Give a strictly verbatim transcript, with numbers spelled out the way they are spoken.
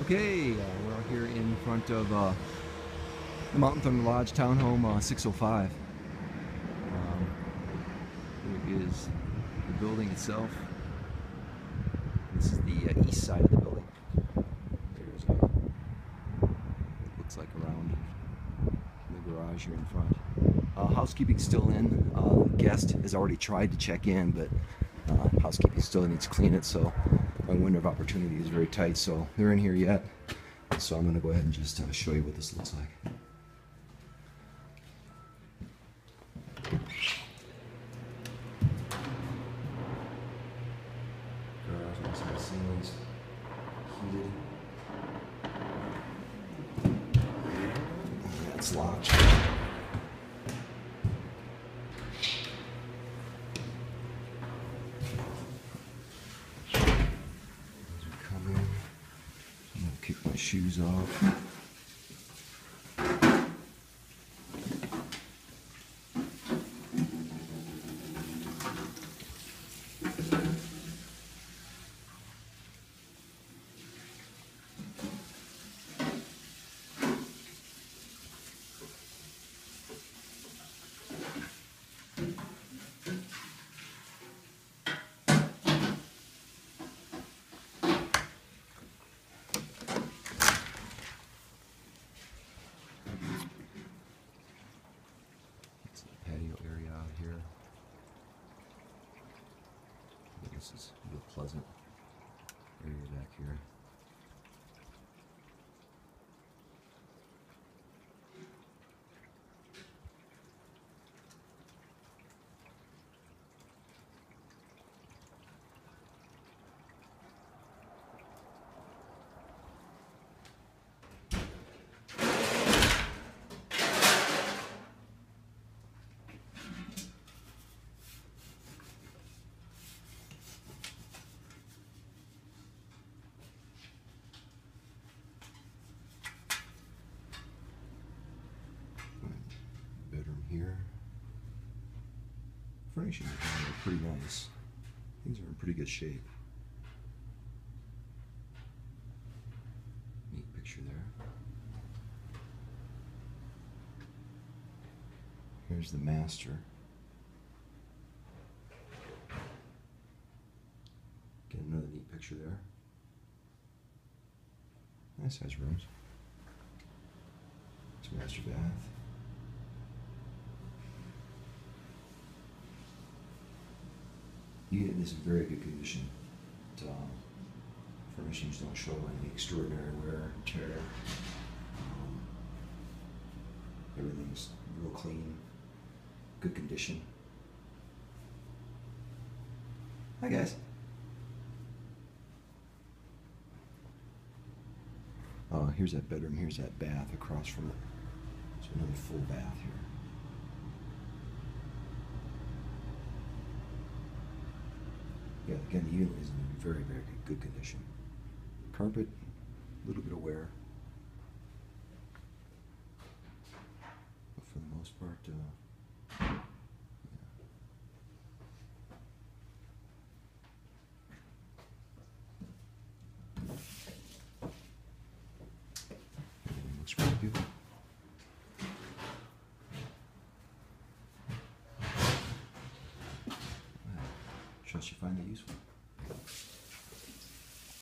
Okay, uh, we're out here in front of uh, the Mountain Thunder Lodge Townhome uh, six oh five. Um, here is the building itself. This is the uh, east side of the building. There's a, looks like around the garage here in front. Uh, housekeeping's still in. Uh, the guest has already tried to check in, but uh, housekeeping still needs to clean it, so my window of opportunity is very tight, so they're in here yet. So I'm going to go ahead and just uh, show you what this looks like. Garage also has ceilings heated. That's locked. Kick my shoes off. Patio area out here. This is a real pleasant area back here. Here. Furnishings are pretty nice. Things are in pretty good shape. Neat picture there. Here's the master. Get another neat picture there. Nice size rooms. It's a master bath. Unit is in very good condition. But, um, furnishings don't show any extraordinary wear and tear. Um, everything's real clean, good condition. Hi guys. Uh, here's that bedroom. Here's that bath across from it. So another full bath here. Yeah, again, the unit is in very, very good condition. Carpet, a little bit of wear. But for the most part, uh, yeah. Everything looks really good. Trust you find it useful.